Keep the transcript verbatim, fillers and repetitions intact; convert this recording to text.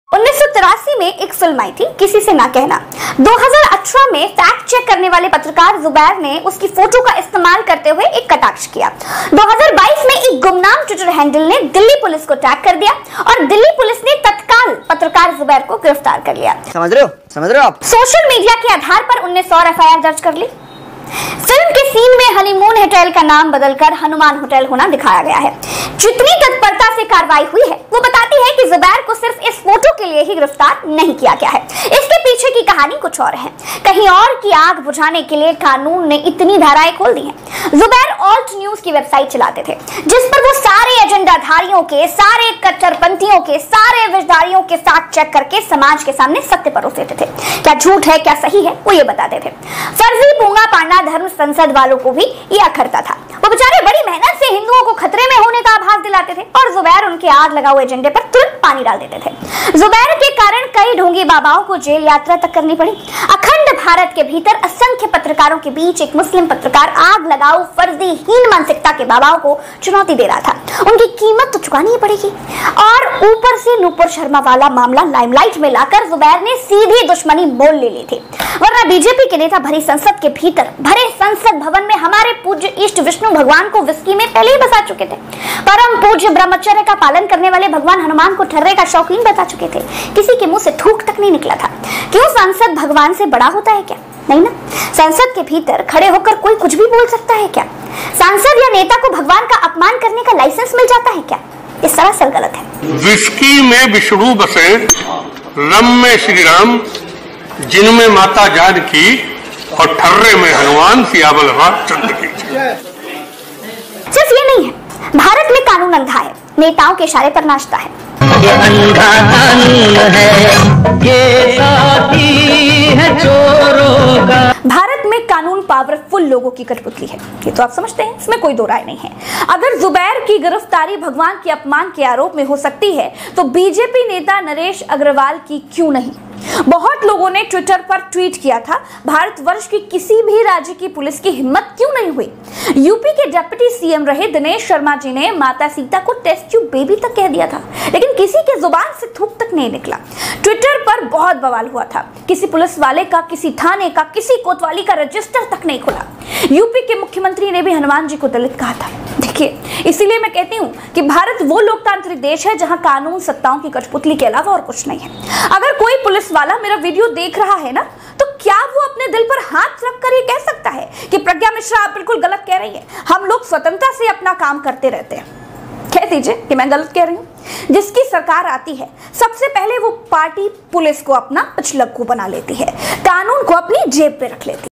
उन्नीस सौ तिरासी में एक फिल्म आई थी, किसी से ना कहना। दो हज़ार अठारह में फैक्ट चेक करने वाले पत्रकार जुबैर ने उसकी फोटो का इस्तेमाल करते हुए एक कटाक्ष किया। दो हज़ार बाईस में एक गुमनाम ट्विटर हैंडल ने दिल्ली पुलिस को टैग कर दिया और दिल्ली पुलिस ने तत्काल पत्रकार जुबैर को गिरफ्तार कर लिया। समझ रहे हो समझ रहे हो आप? सोशल मीडिया के आधार पर उन्नीस और एफ आई आर दर्ज कर ली। फिल्म के सीन में हनीमून होटल का नाम बदलकर हनुमान होटल होना दिखाया गया है। जितनी तत्परता से कार्रवाई हुई है वो बताती है कि जुबैर को सिर्फ इस फोटो के लिए ही गिरफ्तार नहीं किया गया है, इसके पीछे की कहानी कुछ और है। कहीं और की आग बुझाने के लिए कानून ने इतनी धाराएं खोल दी हैं। जुबैर ऑल्ट न्यूज की वेबसाइट चलाते थे जिस पर वो सारे एजेंडाधारियों के, सारे कट्टरपंथियों के, सारे विषधारियों के फैक्ट चेक करके समाज के सामने सत्य परोस देते थे। क्या झूठ है क्या सही है वो ये बताते थे। फर्जी पूंगा पांडा धर्म संसद वालों को भी ये अखरता था। वो बेचारे बड़ी मेहनत से हिंदुओं को खतरे में होने का आभास दिलाते थे और जुबैर उनके आग लगाओ एजेंडे पर तुरंत पानी डाल देते थे। जुबैर के कारण कई ढोंगी बाबाओं को जेल यात्रा तक करनी पड़ी। अखंड भारत के भीतर असंख्य पत्रकारों के बीच एक मुस्लिम पत्रकार आग लगाओ फर्जी हीन मानसिकता के बाबाओं को चुनौती दे रहा था। उनकी कीमत तो चुकानी ही पड़ेगी। और ऊपर से नूपुर शर्मा वाला मामला लाइमलाइट में लाकर जुबैर ने सीधी दुश्मनी मोल ले ली थी, वरना बीजेपी के नेता भरी संसद के भीतर, भरे संसद भवन में हमारे पूज्य इष्ट विष्णु भगवान को विस्की में पहले ही बसा चुके थे। परम पूज्य ब्रह्मचर्य का पालन करने वाले भगवान हनुमान को ठर्रे का शौकीन बता चुके थे। किसी के मुंह से थूक तक नहीं निकला था। क्यों संसद भगवान से बड़ा होता है क्या? नहीं ना। संसद के भीतर खड़े होकर कोई कुछ भी बोल सकता है क्या? सांसद या नेता को भगवान का अपमान करने का लाइसेंस मिल जाता है क्या? ये सरासर गलत है। विस्की में विष्णु बसे, रम में श्री राम, जिनमें माता जानकी और ठर्रे में हनुमान, सियावल चंद्र की। सिर्फ ये नहीं है, भारत में कानून अंधा है, नेताओं के इशारे पर नाचता है। ये अंधा कानून है, ये साथी है चोरों का। भारत में कानून पावरफुल लोगों की कठपुतली है, ये तो आप समझते हैं, इसमें कोई दो राय नहीं है। अगर जुबैर की गिरफ्तारी भगवान के अपमान के आरोप में हो सकती है तो बीजेपी नेता नरेश अग्रवाल की क्यों नहीं? बहुत लोगों ने ट्विटर पर ट्वीट किया था, भारतवर्ष की किसी भी राज्य की पुलिस की हिम्मत क्यों नहीं हुई? यूपी के डिप्टी सीएम रहे दिनेश शर्मा जी ने माता सीता को टेस्ट ट्यूब बेबी तक कह दिया था, लेकिन किसी के जुबान से थूक तक नहीं निकला। ट्विटर पर बहुत बवाल हुआ था। किसी पुलिस वाले का, किसी थाने का, किसी कोतवाली का रजिस्टर तक नहीं खुला। यूपी के मुख्यमंत्री ने भी हनुमान जी को दलित कहा था। देखिए, इसीलिए मैं कहती हूँ कि भारत वो लोकतांत्रिक देश है जहां कानून सत्ताओं की कठपुतली के अलावा और कुछ नहीं है। अगर कोई पुलिस वाला मेरा वीडियो देख रहा है ना, तो क्या वो अपने दिल पर हाथ रखकर ये कह सकता है कि प्रज्ञा मिश्रा आप बिल्कुल गलत कह रही है, हम लोग स्वतंत्रता से अपना काम करते रहते हैं? कह दीजिए कि मैं गलत कह रही हूँ। जिसकी सरकार आती है सबसे पहले वो पार्टी पुलिस को अपना पिछलग्गू बना लेती है, कानून को अपनी जेब पे रख लेती है।